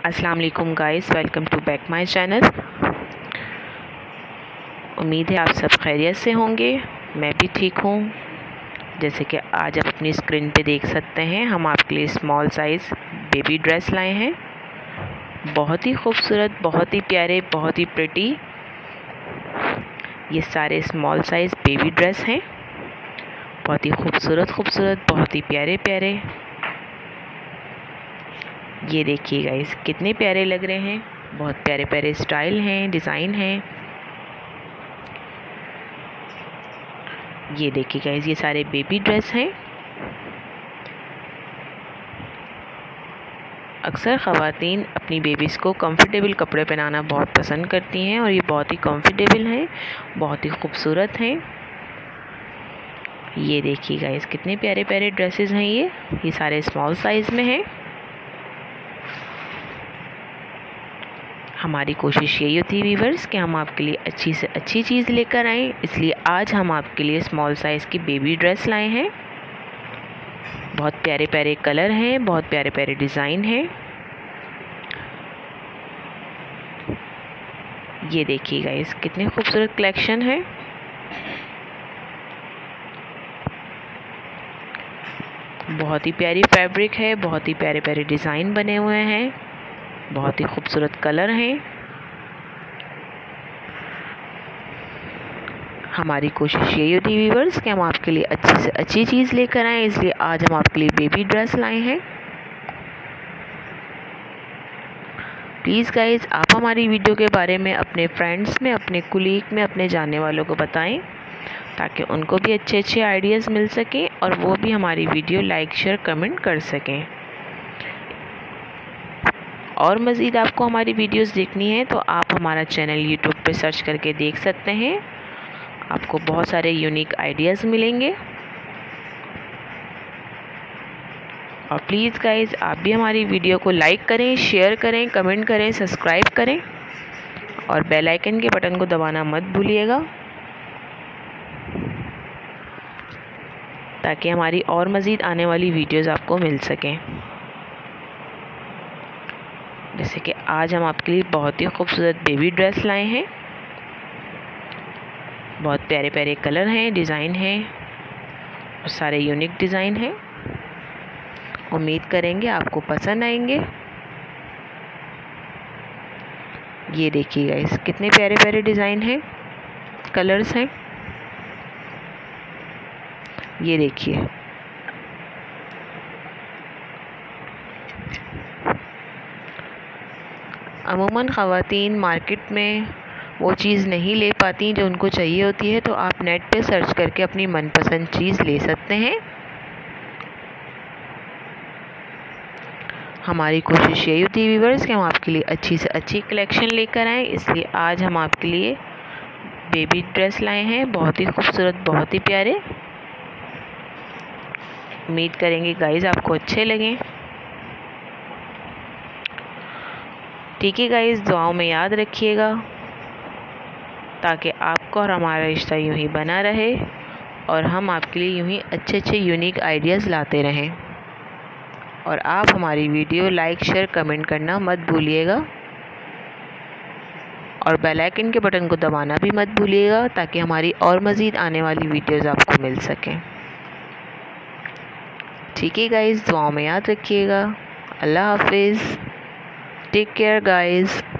अस्सलाम वालेकुम guys, welcome to back my channel. उम्मीद है आप सब खैरियत से होंगे। मैं भी ठीक हूँ। जैसे कि आज आप अपनी स्क्रीन पे देख सकते हैं, हम आपके लिए स्मॉल साइज़ बेबी ड्रेस लाए हैं। बहुत ही खूबसूरत, बहुत ही प्यारे, बहुत ही प्रिटी। ये सारे स्मॉल साइज़ बेबी ड्रेस हैं। बहुत ही खूबसूरत, बहुत ही प्यारे प्यारे। ये देखिए गाइस, कितने प्यारे लग रहे हैं। बहुत प्यारे प्यारे स्टाइल हैं, डिज़ाइन हैं। ये देखिए गाइस, ये सारे बेबी ड्रेस हैं। अक्सर ख़वातीन अपनी बेबीज़ को कंफर्टेबल कपड़े पहनाना बहुत पसंद करती हैं और ये बहुत ही कंफर्टेबल हैं, बहुत ही खूबसूरत हैं। ये देखिए गाइस, कितने प्यारे प्यारे ड्रेसेस हैं। ये सारे स्मॉल साइज़ में हैं। हमारी कोशिश यही होती है व्यूअर्स कि हम आपके लिए अच्छी से अच्छी चीज़ लेकर आएँ, इसलिए आज हम आपके लिए स्मॉल साइज़ की बेबी ड्रेस लाए हैं। बहुत प्यारे प्यारे कलर हैं, बहुत प्यारे प्यारे डिज़ाइन हैं। ये देखिए गाइस, कितने खूबसूरत कलेक्शन है। बहुत ही प्यारी फैब्रिक है, बहुत ही प्यारे प्यारे डिज़ाइन बने हुए हैं, बहुत ही खूबसूरत कलर हैं। हमारी कोशिश यही होती है व्यूअर्स कि हम आपके लिए अच्छी से अच्छी चीज़ लेकर आएँ, इसलिए आज हम आपके लिए बेबी ड्रेस लाए हैं। प्लीज़ गाइज़, आप हमारी वीडियो के बारे में अपने फ्रेंड्स में, अपने कुलीग में, अपने जानने वालों को बताएं, ताकि उनको भी अच्छे अच्छे आइडियाज़ मिल सकें और वो भी हमारी वीडियो लाइक शेयर कमेंट कर सकें। और मज़ीद आपको हमारी वीडियोस देखनी है तो आप हमारा चैनल यूट्यूब पे सर्च करके देख सकते हैं। आपको बहुत सारे यूनिक आइडियाज़ मिलेंगे। और प्लीज़ गाइज़, आप भी हमारी वीडियो को लाइक करें, शेयर करें, कमेंट करें, सब्सक्राइब करें और बेल आइकन के बटन को दबाना मत भूलिएगा, ताकि हमारी और मज़ीद आने वाली वीडियोस आपको मिल सकें। जैसे कि आज हम आपके लिए बहुत ही खूबसूरत बेबी ड्रेस लाए हैं। बहुत प्यारे प्यारे कलर हैं, डिज़ाइन हैं और सारे यूनिक डिज़ाइन हैं। उम्मीद करेंगे आपको पसंद आएंगे। ये देखिए गाइस, कितने प्यारे प्यारे डिज़ाइन हैं, कलर्स हैं। ये देखिए, अमूमन ख़वातीन मार्केट में वो चीज़ नहीं ले पाती जो उनको चाहिए होती है, तो आप नेट पे सर्च करके अपनी मनपसंद चीज़ ले सकते हैं। हमारी कोशिश यही होती है व्यूअर्स कि हम आपके लिए अच्छी से अच्छी कलेक्शन लेकर आएँ, इसलिए आज हम आपके लिए बेबी ड्रेस लाए हैं। बहुत ही खूबसूरत, बहुत ही प्यारे। उम्मीद करेंगे गाइस आपको अच्छे लगें। ठीक है गाइस, दुआओं में याद रखिएगा, ताकि आपका और हमारा रिश्ता यूं ही बना रहे और हम आपके लिए यूं ही अच्छे अच्छे यूनिक आइडियाज़ लाते रहें। और आप हमारी वीडियो लाइक शेयर कमेंट करना मत भूलिएगा और बेल आइकन के बटन को दबाना भी मत भूलिएगा, ताकि हमारी और मज़ीद आने वाली वीडियोस आपको मिल सकें। ठीक है गाइस, दुआओं में याद रखिएगा। अल्लाह हाफिज़। Take care guys.